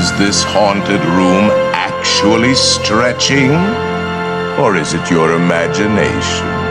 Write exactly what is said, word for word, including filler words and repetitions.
Is this haunted room actually stretching? Or is it your imagination?